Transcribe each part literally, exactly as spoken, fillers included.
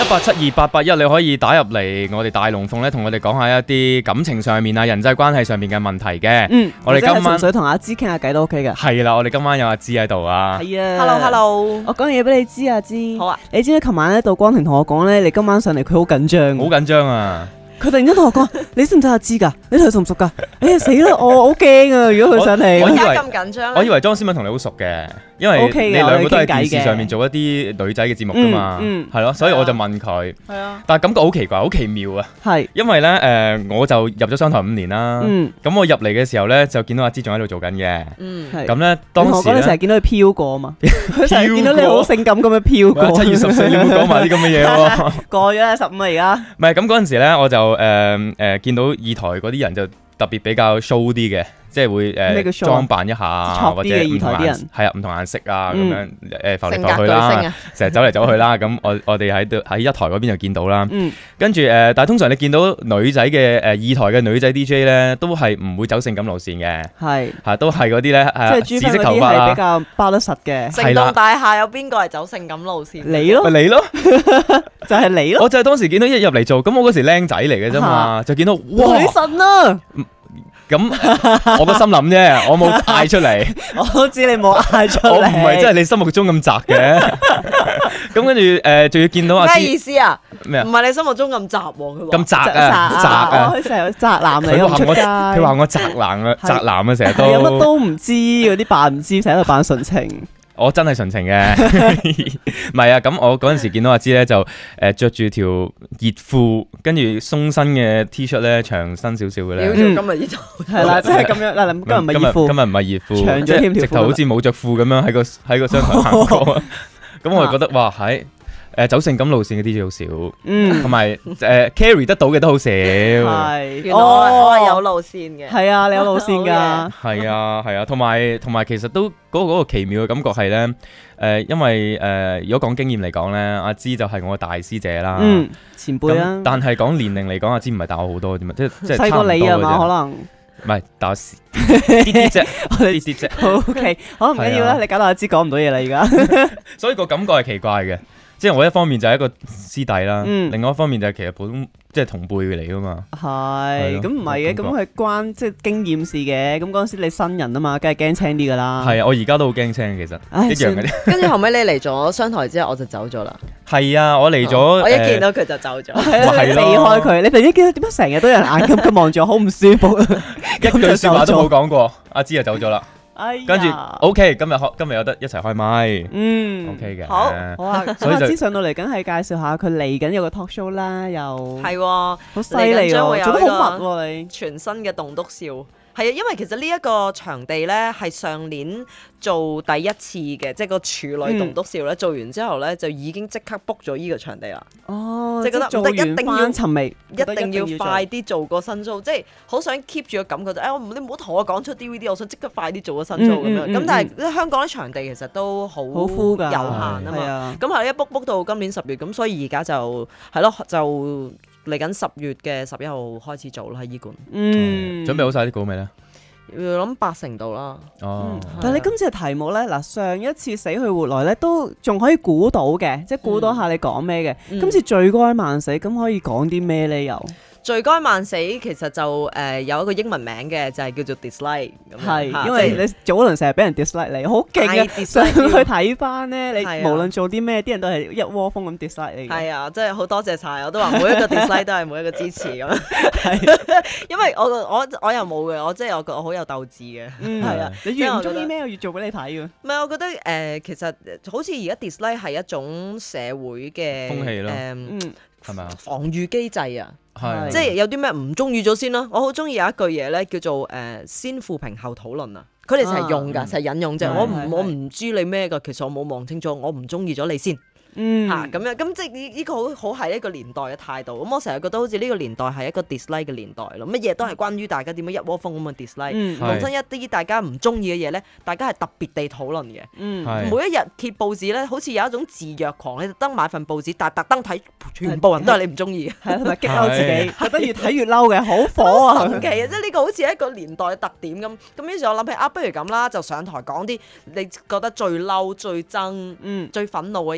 一八七二八八一，你可以打入嚟我哋大龍鳳咧，同我哋講下一啲感情上面啊、人際關係上面嘅問題嘅。 嗯， 我哋今晚純粹同阿芝傾下偈都 OK 嘅。 係啦，我哋今晚有阿芝喺度啊。 係啊 ，Hello Hello， 我講嘢俾你知啊，芝。 好啊。 你知唔知琴晚咧，杜光庭同我講咧，你今晚上嚟佢好緊張。 好緊張啊！ 佢突然間同我講：你識唔識阿芝㗎？你同佢熟唔熟㗎？哎呀死啦！我好驚啊！如果佢上嚟， 我以為咁緊張。 我以為莊思敏同你好熟嘅，因為 OK 嘅你兩個都喺我哋傾偈嘅電視上面做一啲女仔嘅節目噶嘛， 嗯係咯，所以我就問佢。 係啊。 但係感覺好奇怪，好奇妙啊！ 係。 因為咧誒，我就入咗商台五年啦。 嗯。 咁我入嚟嘅時候咧，就見到阿芝仲喺度做緊嘅。 嗯。 係。 咁咧當時咧，成日見到佢飄過啊嘛，佢成日見到你好性感咁樣飄過。 七月十四，你唔好講埋啲咁嘅嘢喎。 過咗啦，十五啊而家。 唔係咁嗰陣時咧，我就誒誒見到二台嗰啲人就特別比較 show 啲嘅，即係會誒裝扮一下或者唔同顏係啊唔同顏色啊咁樣誒浮嚟浮去啦，成日走嚟走去啦。咁我我哋喺度喺一台嗰邊就見到啦。跟住誒，但係通常你見到女仔嘅誒二台嘅女仔 D J 咧，都係唔會走性感路線嘅，係嚇都係嗰啲咧誒紫色頭髮啦， 比較包得實嘅。 城東大廈有邊個係走性感路線？ 你咯， 咪你咯， 就係你咯。 我就係當時見到一入嚟做，咁我嗰時僆仔嚟嘅啫嘛，就見到哇女神啊！ 咁我個心諗啫，我冇嗌出嚟。 我都知你冇嗌出嚟。 我唔係真係你心目中咁窄嘅。咁跟住誒，仲要見到阿咩意思啊？ 咩啊？ 唔係你心目中咁窄喎，佢咁窄啊，窄啊！ 佢成日宅男嚟， 佢話我， 佢佢話我宅男啊，宅男啊，成日都有乜都唔知，嗰啲扮唔知，成日喺度扮純情。 我真係純情嘅，唔係啊！咁我嗰陣時見到阿芝咧，就誒著住條熱褲，跟住鬆身嘅 T 恤咧，長身少少嘅咧。 今日熱褲係啦，即係咁樣嗱，今日唔係熱褲， 今日唔係熱褲， 長咗添條褲， 直頭好似冇着褲咁樣喺個喺個商台行過。咁我就覺得哇，喺誒走性感路線嘅 D J 好少，嗯，同埋誒 carry 得到嘅都好少。 係， 原來我係有路線嘅。 係啊，你有路線㗎。 係啊，係啊，同埋同埋其實都嗰個嗰個奇妙嘅感覺係咧，誒，因為誒，如果講經驗嚟講咧，阿芝就係我嘅大師姐啦， 嗯，前輩啊。 但係講年齡嚟講，阿芝唔係大我好多啫嘛，即係即係細過你啊嘛，可能。 唔係，大我啲啲啫，啲啲啫。 O K，好唔緊要啦，你搞到阿芝講唔到嘢啦，而家。 所以個感覺係奇怪嘅。即係我一方面就係一個師弟啦，嗯、另外一方面就係其實普通即係同輩嚟噶嘛。 係，咁唔係嘅，咁係關即係經驗事嘅。咁嗰陣時你新人啊嘛，梗係驚青啲噶啦。 係啊，我而家都好驚青，其實唉一樣嘅啫。 跟住後尾你嚟咗商台之後，我就走咗啦。 係啊，我嚟咗， 哦，我一見到佢就走咗， 係避開佢。你突然間見到點解成日都有人眼金金望住我，好唔舒服。 一句説話都冇講過，阿芝就走咗啦。 哎呀， 跟住 OK，今日開今日有得一齊開麥， 嗯 OK 嘅， 好， 好啊。咁阿芝上到嚟，梗係介紹下佢嚟緊有個 talk show 啦，又係好犀利喎，做得好密喎你。 全新嘅棟篤笑。係啊，因為其實呢一個場地咧係上年做第一次嘅，即係個處女棟篤笑咧，嗯、做完之後咧就已經即刻 book 咗呢個場地啦。 哦， 即係覺得做一定要尋味， 一定要快啲做個新 show，即係好想 keep 住個感覺就誒，我、哎、你唔好同我講出 D V D，我想即刻快啲做個新 show 咁、嗯嗯、樣。咁、嗯、但係香港啲場地其實都好好 full 㗎，有限啊嘛。咁係一 book book 到今年十月，咁所以而家就係咯就。嚟緊十月嘅十一號開始做啦，喺醫館。 嗯， 準備好晒啲稿未咧？ 要諗八成度啦。 哦， 但係你今次嘅題目咧，嗱上一次死去活來咧，都仲可以估到嘅，即係估到下你講咩嘅。嗯、今次罪該萬死，咁可以講啲咩咧？又？罪該萬死其實就誒、呃、有一個英文名嘅，就係、是、叫做 dislike。係，因為你早輪成日俾人 dislike 你，好勁嘅。上去睇翻咧，你無論做啲咩，啲人都係一窩蜂咁 dislike 你。係啊，真係好多謝晒，我都話每一個 dislike 都係每一個支持咁樣。係，因為我我我又冇嘅，我即係我我好有鬥志嘅。嗯，係啊。你越唔中意咩，我越做俾你睇嘅。唔係，我覺得誒、呃，其實好似而家 dislike 係一種社會嘅風氣咯。 誒、 嗯，係咪啊？ 防禦機制啊。 係， 即係有啲咩唔中意咗先咯。我好中意有一句嘢咧，叫做誒、呃、先負評後討論啊。佢哋成日用㗎，成日、啊、引用啫。我唔我唔知你咩㗎，其實我冇望清楚，我唔中意咗你先。嗯，嚇咁、啊、樣，咁即係呢呢個好好係一個年代嘅態度。咁我成日覺得好似呢個年代係一個 dislike 嘅年代咯。乜嘢都係關於大家點樣一窩蜂咁嘅 dislike。講真，一啲大家唔中意嘅嘢咧，大家係特別地討論嘅。嗯，每一日揭報紙咧，好似有一種自虐狂，你特登買份報紙，但係特登睇全部人都係你唔中意嘅，係同埋激嬲自己，覺得越睇越嬲嘅，好火啊！神奇啊！即係呢個好似一個年代嘅特點咁。咁於是我諗起啊，不如咁啦，就上台講啲你覺得最嬲、最憎、嗯、最憤怒嘅嘢。咁可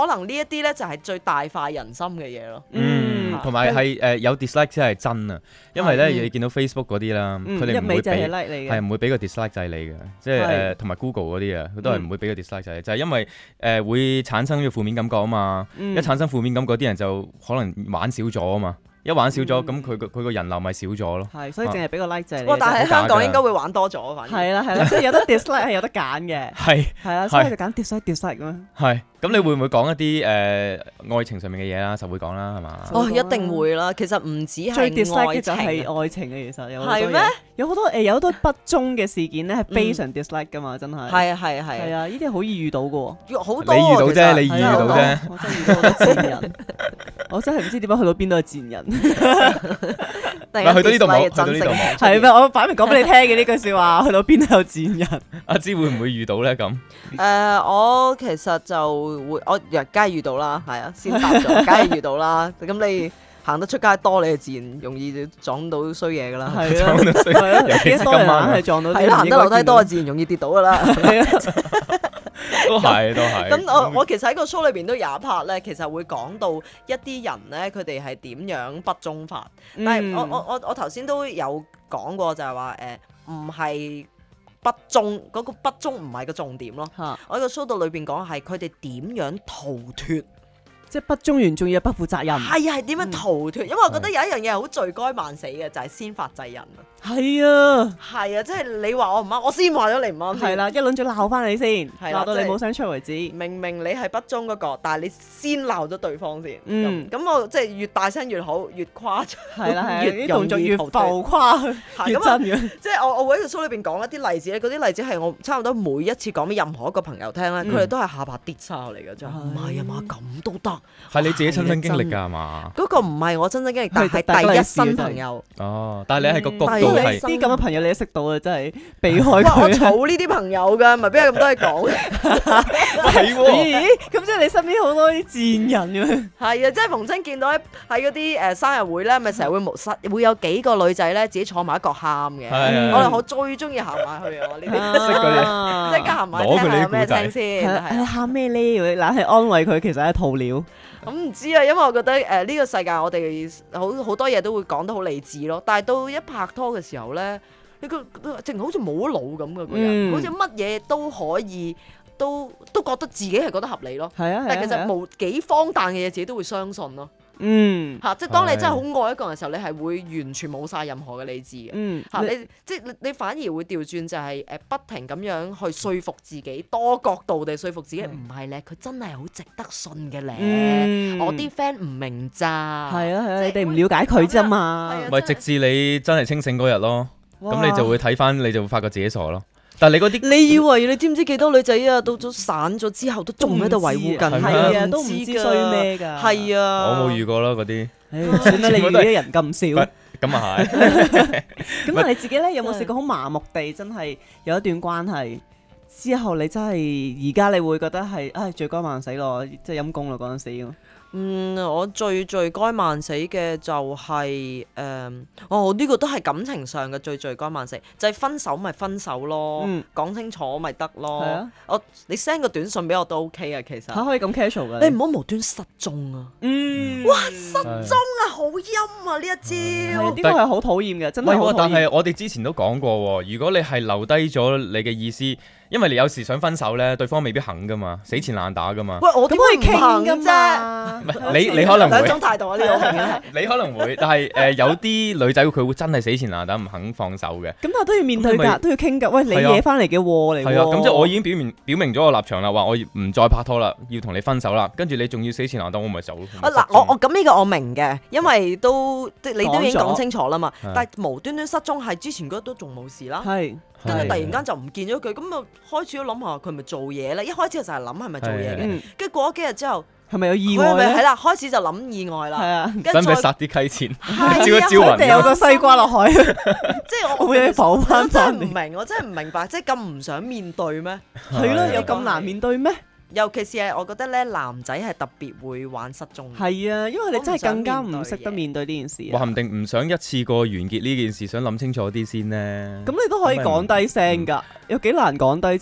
能呢一啲咧就係最大快人心嘅嘢咯。 嗯，同埋係誒有 dislike 先係真啊，因為咧你見到 Facebook 嗰啲啦，佢哋唔會俾係唔會俾個 dislike 掣你嘅，即係誒同埋 Google 嗰啲啊，佢都係唔會俾個 dislike 掣，就係因為誒會產生呢個負面感覺啊嘛，一產生負面感覺，啲人就可能玩少咗啊嘛。一玩少咗，咁佢個佢個人流咪少咗咯。 係，所以淨係俾個 like 掣你。 哇！但係喺香港應該會玩多咗，反正。 係啦係啦，即係有得 dislike 係有得揀嘅。 係係啦，所以就揀 dislike dislike 咁樣。 係，咁你會唔會講一啲誒愛情上面嘅嘢啦？就會講啦，係嘛？ 哦，一定會啦。其實唔止係最 dislike 嘅就係愛情嘅，其實有係咩？ 有好多誒，有好多不忠嘅事件咧，係非常 dislike 噶嘛，真係。 係啊係啊係。 係啊，呢啲好易遇到嘅喎。 好多。 你遇到啫，你遇到啫。 我真係遇到好多賤人，我真係唔知點解去到邊都係賤人。 唔係去到呢度冇，去到呢度冇。 係咩？我擺明講俾你聽嘅呢句説話，去到邊都有賤人。 阿芝會唔會遇到咧？咁誒，我其實就會，我若梗係遇到啦，係啊，先答咗，梗係遇到啦。咁你行得出街多，你就自然容易撞到衰嘢噶啦。 係啊，尤其是今晚係撞到。 係啦，行得樓梯多，自然容易跌到噶啦。 都係都係。 咁我我其實喺個 show 裏邊都有一 part 咧，其實會講到一啲人咧，佢哋係點樣不忠法。但係我我我我頭先都有講過，就係話誒，唔係不忠，嗰個不忠唔係個重點咯。我喺個 show 度裏邊講係佢哋點樣逃脫。 即係不忠完，仲要不負責任。 係啊，係點樣逃脫？因為我覺得有一樣嘢係好罪該萬死嘅，就係先發制人啊。 係啊， 係啊，即係你話我唔啱，我先話咗你唔啱。 係啦，一輪再鬧翻你先，鬧到你冇聲出為止。 明明你係不忠嗰個，但係你先鬧咗對方先。嗯，咁我即係越大聲越好，越誇張。係啦係， 啲動作越浮誇，越真嘅。 即係我我會喺個 show 裏邊講一啲例子咧，嗰啲例子係我差唔多每一次講俾任何一個朋友聽咧，佢哋都係下巴跌晒落嚟嘅，就唔係啊嘛，咁都得。 係你自己親身經歷㗎係嘛？ 嗰個唔係我親身經歷，但係第一身朋友。 哦，但係你係個角度係啲咁嘅朋友，你都識到啊，真係避開佢。 我儲呢啲朋友㗎，咪邊有咁多嘢講？ 係喎。 咁即係你身邊好多啲賤人㗎。 係啊，即係逢親見到喺喺嗰啲誒生日會咧，咪成日會無實會有幾個女仔咧自己坐埋一角喊嘅。我哋我最中意行埋去啊！呢啲識嗰啲，即係行埋聽下有咩聽先。 喊咩咧？嗱係安慰佢，其實係套料。 咁唔知啊，因為我覺得誒呢、呃這個世界我哋好好多嘢都會講得好理智咯，但係到一拍拖嘅時候咧，你個淨係好似冇腦咁嘅個人，嗯、好似乜嘢都可以，都都覺得自己係覺得合理咯。係啊，但係其實無幾荒誕嘅嘢，自己都會相信咯。嗯，嚇、啊，即係當你真係好愛一個人嘅時候，你係會完全冇晒任何嘅理智嘅。嗯，嚇、啊、你即係你你反而會調轉就係誒不停咁樣去說服自己，多角度地說服自己，唔係咧，佢真係好值得信嘅咧。嗯、我啲 friend 唔明咋。係啊係啊，你哋唔了解佢啫嘛。 咪直至你真係清醒嗰日咯，咁哇你就會睇翻，你就會發覺自己傻咯。但係你嗰啲， 你以為你知唔知幾多女仔啊？到咗散咗之後都仲喺度維護緊， 係啊，都唔知衰咩㗎。 係啊， 我冇遇過咯嗰啲。 算啦，你遇啲人咁少。 咁啊係。 咁啊，你自己咧有冇試過好麻木地真係有一段關係之後，你真係而家你會覺得係唉罪該萬死咯，即係陰公咯嗰陣時。 嗯，我最罪該萬死嘅就係、是、誒、呃，哦呢、這個都係感情上嘅最罪該萬死，就係、是、分手咪分手咯，講、嗯、清楚咪得咯。啊、我你 send 個短信俾我都 OK 啊，其實嚇可以咁 casual 嘅，你唔好無端失蹤啊！嗯，哇失蹤啊，好陰啊呢一招， 呢個係好討厭嘅，真係好討厭。 但係我哋之前都講過喎，如果你係留低咗你嘅意思。因為你有時想分手咧，對方未必肯噶嘛，死纏爛打噶嘛。 喂，我點可以傾噶啫？ 唔係你你可能會兩種態度啊，呢個係你可能會，但係誒有啲女仔佢會真係死纏爛打，唔肯放手嘅。 咁但係都要面對㗎，都要傾㗎。喂，你惹翻嚟嘅禍嚟喎。 係啊，咁即係我已經表明表明咗個立場啦，話我唔再拍拖啦，要同你分手啦。跟住你仲要死纏爛打，我咪走。 啊嗱，我我咁呢個我明嘅，因為都即係你都已經講清楚啦嘛。但係無端端失蹤係之前嗰都仲冇事啦。係。跟住突然間就唔見咗佢，咁啊開始都諗下佢係咪做嘢咧？一開始就係諗係咪做嘢嘅，跟住過咗幾日之後， 係咪有意外咧？ 係啦，開始就諗意外啦。係啊， 使唔使殺啲溪錢？招一招雲， 掉個西瓜落海。即係我會補翻。我真係唔明，我真係唔明白，即係咁唔想面對咩？ 係咯，有咁難面對咩？ 尤其是係我覺得咧，男仔係特別會玩失蹤。 係啊，因為你真係更加唔識得面對呢件事。 話唔定唔想一次過完結呢件事，想諗清楚啲先呢。 咁你都可以講低聲㗎，有幾難講低啫？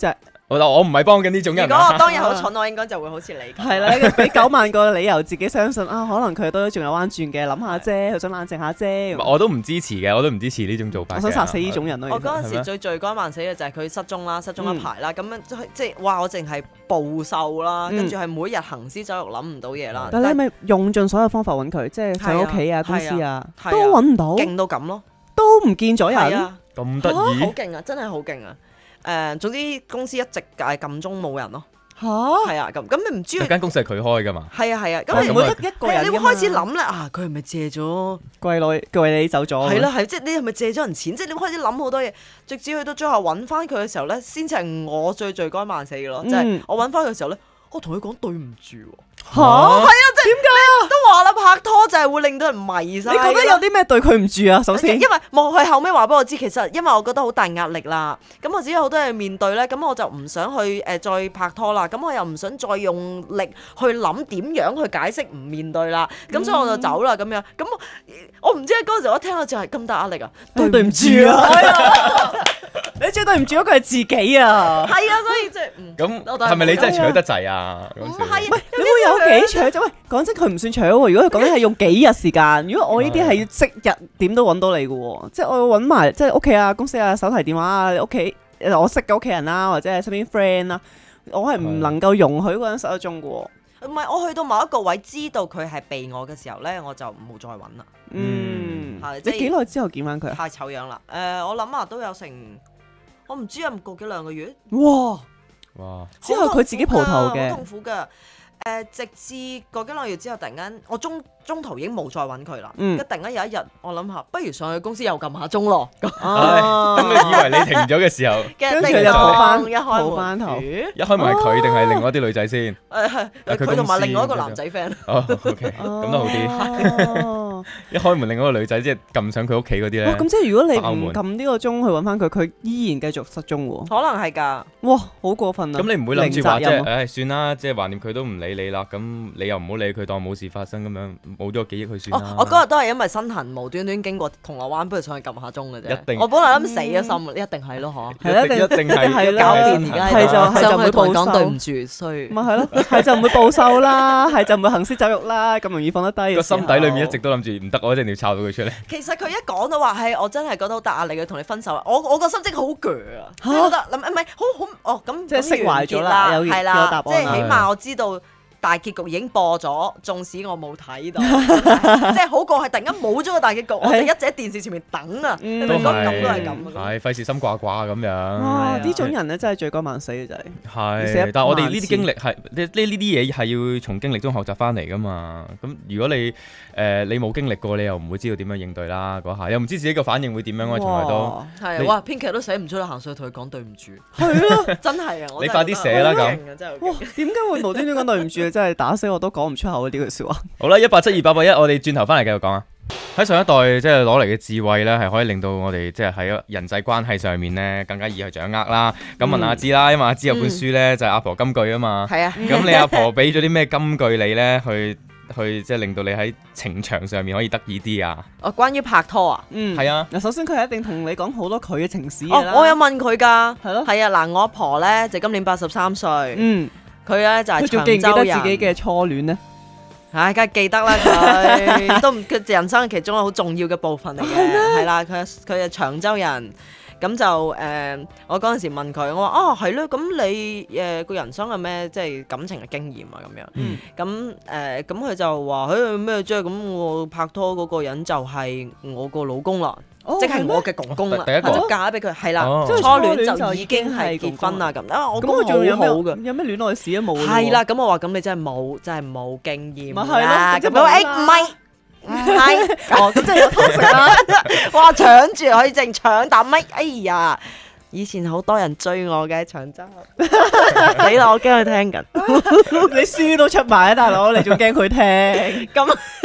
我我唔係幫緊呢種人。 如果我當日好蠢，我應該就會好似你咁。 係啦，俾九萬個理由自己相信啊，可能佢都仲有彎轉嘅，諗下啫，佢想冷靜下啫。 我都唔支持嘅，我都唔支持呢種做法。 我想殺死呢種人咯。 我嗰陣時最罪該萬死嘅就係佢失蹤啦，失蹤一排啦，咁樣即係哇！我淨係暴瘦啦，跟住係每日行屍走肉，諗唔到嘢啦。 但係你係咪用盡所有方法揾佢，即係上屋企啊、公司啊，都揾唔到， 勁到咁咯， 都唔見咗人， 咁得意， 好勁啊！真係好勁啊！誒，總之公司一直係撳鐘冇人咯。 嚇， 係啊，咁咁你唔知間公司係佢開㗎嘛？ 係啊係啊，咁你唔會得一個人，你會開始諗咧啊，佢係咪借咗貴女貴你走咗？ 係啦係，即係你係咪借咗人錢？即係你開始諗好多嘢，直至去到最後揾翻佢嘅時候咧，先至係我最罪該萬死嘅咯。即係我揾翻佢嘅時候咧，我同佢講對唔住喎。 嚇，係啊，即係點解啊？ 都話啦，拍拖就係會令到人迷晒。 你覺得有啲咩對佢唔住啊？首先， 因為冇佢後尾話俾我知，其實因為我覺得好大壓力啦，咁我自己好多嘢面對咧，咁我就唔想去誒再拍拖啦，咁我又唔想再用力去諗點樣去解釋唔面對啦，咁所以我就走啦咁樣。咁我唔知嗰陣時我聽到就係咁大壓力啊， 對對唔住啊！你最對唔住嗰個係自己啊！ 係啊，所以即係咁係咪你真係搶得滯啊？ 唔係， 你會有幾搶啫？喂，講真，佢唔算搶喎。如果佢講緊係用幾日時間，如果我呢啲係要即日點都揾到你嘅喎，即係我要揾埋即係屋企啊、公司啊、手提電話啊、你屋企我識嘅屋企人啦，或者係身邊 friend 啦，我係唔能夠容許嗰個人失咗蹤嘅喎。 唔係，我去到某一個位，知道佢係避我嘅時候咧，我就冇再揾啦。 嗯，你幾耐之後見翻佢？ 太醜樣啦！誒，我諗下都有成。我唔知有冇過幾兩個月。 哇哇！ 之後佢自己蒲頭嘅， 好痛苦㗎。誒，直至過幾兩個月之後，突然間我中中途已經冇再揾佢啦。跟住突然間有一日，我諗下，不如上去公司又撳下鐘咯。 咁你以為你停咗嘅時候， 跟住就蒲翻一開翻頭， 一開門係佢定係另外啲女仔先？ 誒係佢同埋另外一個男仔 friend。 哦 ，OK，咁都好啲。一開門，另外一個女仔即係撳上佢屋企嗰啲咧。 咁即係如果你唔撳呢個鐘去揾翻佢，佢依然繼續失蹤喎。 可能係㗎。 哇，好過分啊！ 咁你唔會諗住話即係，誒算啦，即係橫掂佢都唔理你啦，咁你又唔好理佢，當冇事發生咁樣，冇咗個記憶去算啦。 我嗰日都係因為身痕無端端經過銅鑼灣，不如上去撳下鐘嘅啫。 一定。 我本來諗死咗心，一定係咯，嗬。 係一定一定係搞掂而家係就係就唔會報仇。 對唔住，衰。 咪係咯，係就唔會報仇啦，係就唔會行屍走肉啦，咁容易放得低。 個心底裏面一直都諗住唔得，我一定要抄到佢出嚟。 其實佢一講到話係，我真係覺得好大壓力，要同你分手。我我個心即係好鋸啊，即係覺得諗唔係好好哦咁， 即係釋懷咗啦，有係啦， 有答案。 即係起碼我知道大結局已經播咗，縱使我冇睇到，即係好過係突然間冇咗個大結局，我就一直喺電視前面等啊。你明唔明？咁都係咁。 係費事心掛掛咁樣。 哇！呢種人咧真係罪該萬死嘅就係。 係，但係我哋呢啲經歷係呢呢呢啲嘢係要從經歷中學習翻嚟噶嘛。咁如果你誒你冇經歷過，你又唔會知道點樣應對啦。嗰下又唔知自己個反應會點樣，我從來都係哇，編劇都寫唔出啦，行上去同佢講對唔住。 係咯， 真係啊！ 你快啲寫啦咁。 哇！點解會無端端講對唔住？真係打死我都講唔出口呢句説話。 好啦，一八七二八八一，我哋轉頭翻嚟繼續講啊。喺上一代即係攞嚟嘅智慧咧，係可以令到我哋即係喺人際關係上面咧更加易去掌握啦。咁問阿芝啦，因為阿芝有本書咧就係阿婆金句啊嘛。 係啊。 咁你阿婆俾咗啲咩金句你咧，去去即係令到你喺情場上面可以得意啲啊？ 哦，關於拍拖啊？ 嗯， 係啊。 嗱，首先佢係一定同你講好多佢嘅情史。 哦，我有問佢㗎。 係咯。 係啊，嗱，我阿婆咧就今年八十三歲。 嗯。 佢咧就係長洲人。 佢仲記唔記得自己嘅初戀咧？ 唉，梗係記得啦，佢都佢人生其中一個好重要嘅部分嚟嘅，係啦，佢佢係長洲人，咁就誒、呃，我嗰陣時問佢，我話啊係咯，咁你誒個、呃、人生係咩，即係感情嘅經驗啊咁樣，咁誒咁佢就話誒咩啫，咁我拍拖嗰個人就係我個老公啦。即係我嘅公公啦，就嫁俾佢，係啦，初戀就已經係結婚啦咁。啊，我公公好好嘅， 有咩戀愛史都冇。 係啦，咁我話咁你真係冇，真係冇經驗。 咪係咯， 咁佢話誒唔係唔係，哦咁真係有偷食啦。哇，搶住可以淨搶啖咪，哎呀！以前好多人追我嘅長洲，死啦！我驚佢聽緊， 你書都出埋啊，大佬，你仲驚佢聽？ 咁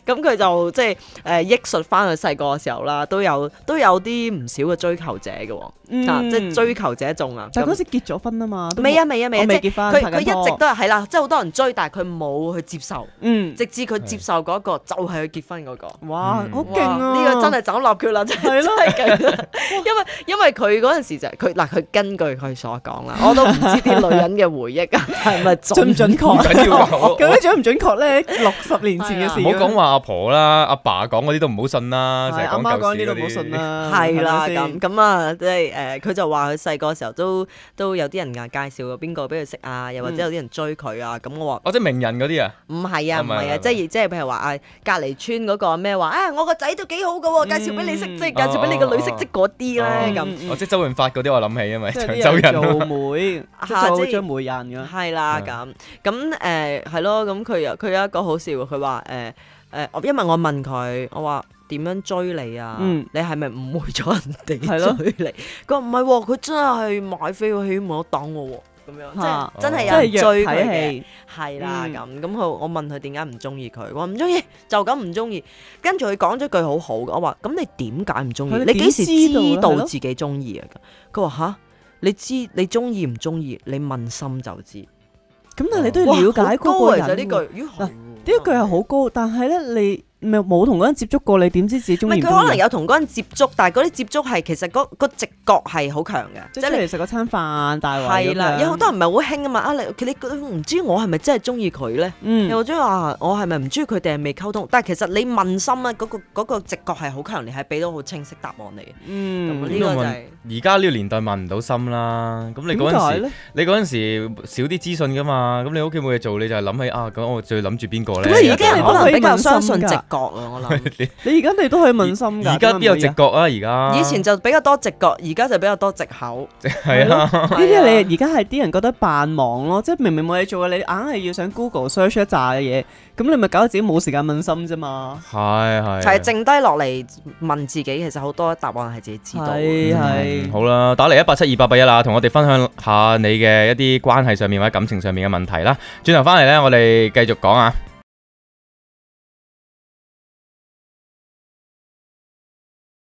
咁佢就即係誒憶述翻佢細個嘅時候啦，都有都有啲唔少嘅追求者嘅喎。嗯、即係追求者眾啊！ 但係嗰時結咗婚啊嘛， 未啊未啊未啊， 未結婚， 佢佢一直都係係啦，即係好多人追，但係佢冇去接受，嗯，直至佢接受嗰個就係佢結婚嗰個。 哇，好勁啊！ 呢個真係走立決啦，真係真係勁啊！因為因為佢嗰陣時就佢嗱，佢根據佢所講啦，我都唔知啲女人嘅回憶啊係咪準唔準確？ 緊要㗎， 究竟準唔準確咧？六十年前嘅事， 唔好講話阿婆啦，阿爸講嗰啲都唔好信啦，成日講舊事嗰啲都唔好信啦。 係啦，咁咁啊，即係誒，佢就話佢細個時候都都有啲人啊介紹過邊個俾佢識啊，又或者有啲人追佢啊，咁我話或者名人嗰啲啊， 唔係啊唔係啊，即係即係譬如話啊隔離村嗰個咩話啊，我個仔都幾好噶，介紹俾你識，即係介紹俾你個女識，即嗰啲咧咁。 哦，即係周潤發嗰啲我諗起，因為長洲人做媒，做咗媒人㗎。 係啦咁咁誒係咯，咁佢有佢有一個好笑，佢話誒誒，因為我問佢，我話。點樣追你啊？嗯、你係咪誤會咗人哋追你？佢話唔係喎，佢真係買飛去戲院冇得等我喎，咁樣、啊、即係真係有人追佢嘅，係啦咁咁佢我問佢點解唔中意佢，我話唔中意就咁唔中意，跟住佢講咗句好好嘅，我話咁你點解唔中意？你幾時知道自己中意啊？佢話吓，你知你中意唔中意？你問心就知。 咁但係你都要了解嗰個人。 呢句嗱呢一句係好高，但係咧你。冇同嗰人接觸過，你點知自己中意？ 唔係佢可能有同嗰人接觸，但係嗰啲接觸係其實嗰個直覺係好強嘅， 即係你食嗰餐飯大圍咁樣。係啦， 有好多人唔係好興啊嘛。啊，你你唔知我係咪真係中意佢咧？嗯、又或者話我係咪唔中意佢定係未溝通？但係其實你問心啊，嗰、嗰個嗰個直覺係好強烈，係俾到好清晰答案嚟嘅。嗯，咁呢個就係而家呢個年代問唔到心啦。咁你嗰陣時，你嗰陣時少啲資訊噶嘛？咁你屋企冇嘢做，你就係諗起啊，咁我最諗住邊個咧？ 咁而家可能比較相信直覺啊，我諗。 你而家你都可以問心㗎， 而家邊有直覺啊？而家以前就比較多直覺，而家就比較多藉口。 係啊，呢啲你而家係啲人覺得扮忙咯，即係明明冇嘢做嘅，你硬係要上 Google search 一紮嘅嘢，咁你咪搞到自己冇時間問心啫嘛。 係係， 就係剩低落嚟問自己，其實好多答案係自己知道。 係係、 嗯，好啦，打嚟一八七二八八一啦，同我哋分享下你嘅一啲關係上面或者感情上面嘅問題啦。轉頭翻嚟咧，我哋繼續講啊。